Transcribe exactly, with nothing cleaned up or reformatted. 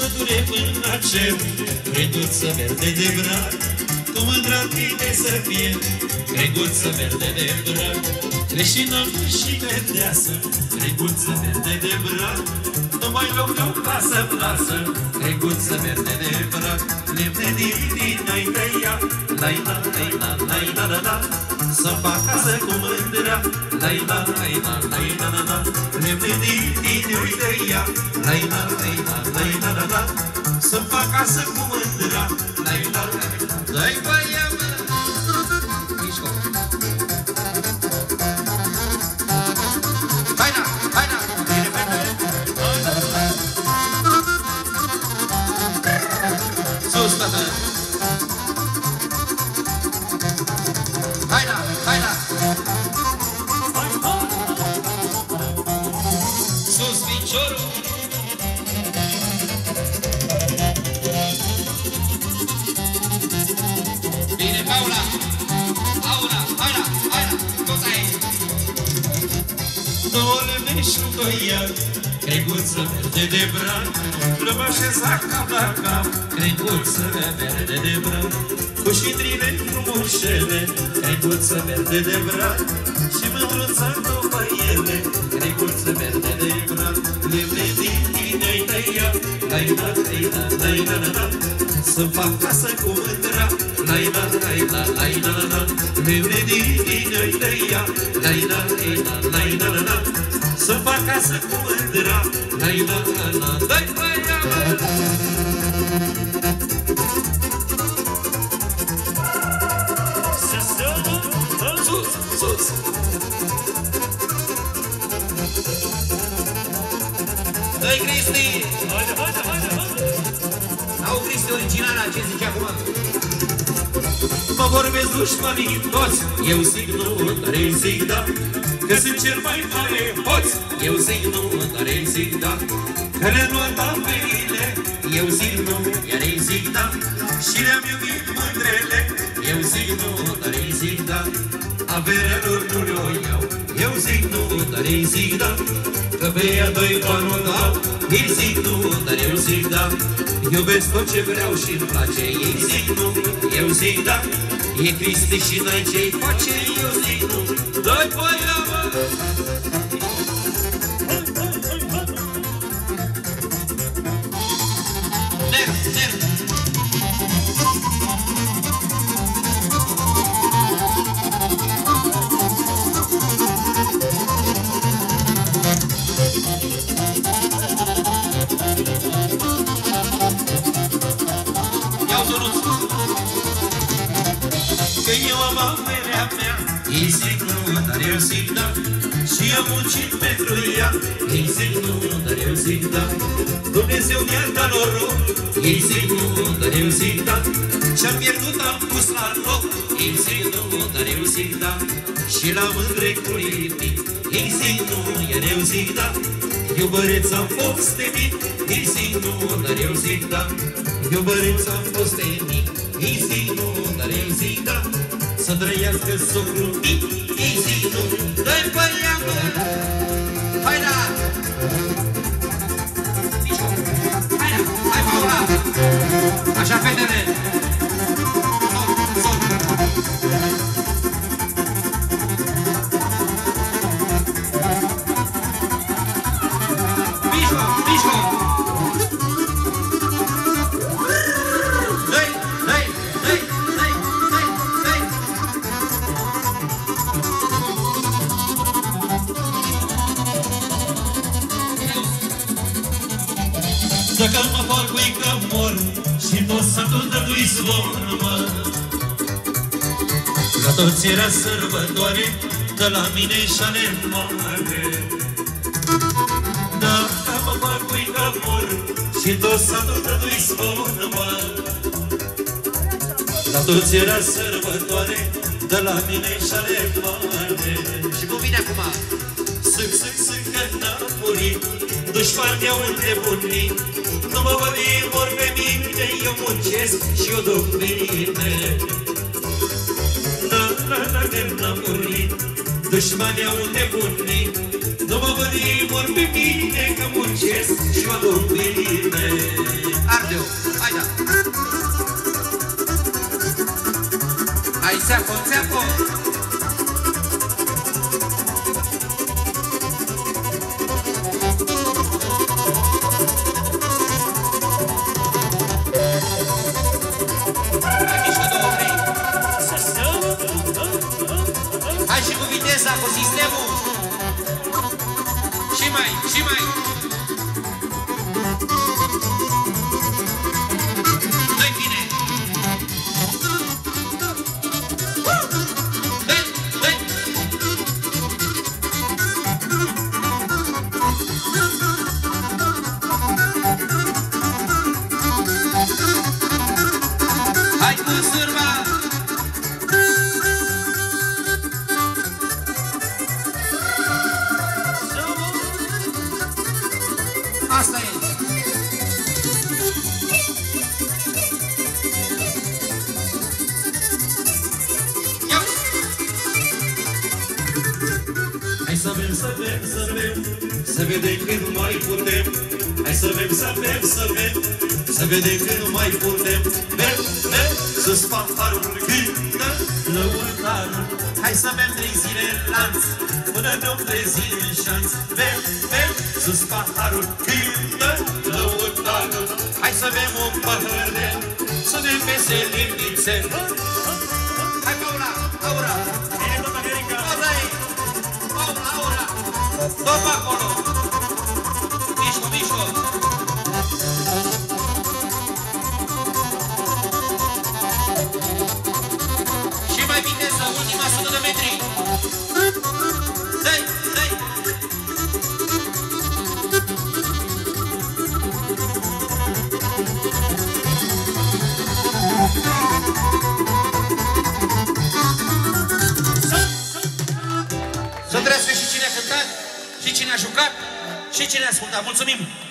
pădure până la cer, Creguță verde de brac, cu mândra tine să fie, Creguță verde de brac, creștină și verdeasă, Creguță verde de brac, nu mai loc de o casă plasă, Creguță verde de brac, lemne din din ai tăia, lai-la, lai-la, lai-la, la-la, să-mi fac casă cu mândra, lai-la, lai-la, lai-la, la-la, lemne din din ai tăia, lai-la, lai-la, lai-la, la-la, să-mi fac casă cu mândra, lai-la, lai-la, dai băia, mă! Mișco! Haina, haina! Bine, bine! Sus, tată! Haina, haina! Sus, piciorul! Bine, Paula! Paula, haina, haina! Toți aici! Două lemne și un toiac, Creguță verde de brac, l-am așezat cap la cap, Creguță verde de brac, cu șindrile frumușele, Creguță verde de brac, și mândruța după ele, Creguță verde de brac, lemne din tine-ai tăiat, lai-la, lai-la, lai-la, la-la, să-mi fac casă cu mândra, lai-la, lai-la, lai-la, la-la, lemne din tine-ai tăiat, lai-la, lai-la, lai-la, la-la, să-mi fac casă cu mândra, lai-la, la-la, dai băia, mă! Sus, sus! Dă-i Cristi! Haide, haide, haide, haide! N-au Cristi originala, ce zice acum? Mă vorbesc dușmanii toți, eu zic nu, dar ei zic da, că sunt cel mai mare hoț, eu zic nu, dar ei zic da, că le-am luat averile, eu zic nu, iar ei zic da, și le-am iubit mândrele, eu zic nu, dar ei zic da, averea lor nu le-o iau, eu zic nu, dar ei zic da, că pe ea doi bani o dau, ei zic nu, dar eu zic da, iubesc tot ce vreau și-mi place, ei zic nu, eu zic da, e Cristi și n-ai ce-i face, eu zic nu, dă-i băia, mă! Nerv, nerv! Iau zonul! Că eu am averea mea, ei zic nu, dar eu zic da, și am muncit pentru ea, ei zic nu, dar eu zic da, Dumnezeu mi-a dat noroc, ei zic nu, dar eu zic da, și-am pierdut am pus la loc, ei zic nu, dar eu zic da, și l-am îndrecurit, ei zic nu, iar eu zic da, iubăreț am fost de mic, ei zic nu, dar eu zic da, iubăreț am fost de mic, ei zic nu, dar eu zic da, să trăiască socrul mic, ei zic nu, dă-i băia, mă! Hai da! Hai da! Hai, Paula! Așa, fetele! Mișco! Mișco! Dă-i! Dă-i! Dă-i! Dă-i! Dă-i! Dă-i! Dacă mă fac cu-i că mor și tot satul dă-lui zvon, mă. La toți era sărbătoare, de la mine și-ale mare. Dacă mă fac cu-i că mor și tot satul dă-lui zvon, mă. La toți era sărbătoare, de la mine și-ale mare. Și cu mine acum. Sâc, sâc, sâc, că n-am murit, dușmani au înnebunit. Nu mă văd, ei mor pe mine, eu muncesc și eu duc bine. Na, na, na, că n-am murit, dușmanii au înnebunit. Nu mă văd, ei mor pe mine, că muncesc și eu duc bine. radio. Hai da. Hai țeapă, țeapă. Hai și cu viteza, cu sistemul. Și mai, și mai. Nu-i bine. Dă-i, dă-i. Hai cu sârba. Asta e. Ia. Hai să bem, să bem, să bem, să vedem că nu mai putem. Hai să bem, să bem, să bem, să vedem că nu mai putem. Bem, bem, sus paharul cântă lăutarul. Hai să bem trei zile în lanț, până ne-om trezi în șanț. Bem, bem, sus paharul cântă lăutarul. Hai să bem un păhărel, să ne veselim nițel. Hai, Paula, Laura! Bine, doamna Verica! Ăla-i! Paula, Laura! Dă-o acolo! Mișco, mișco! Și mai viteză, ultima sută de metri! Dă-i, dă-i! Să trăiască și cine a cântat, și cine a jucat, și cine a ascultat. Mulțumim!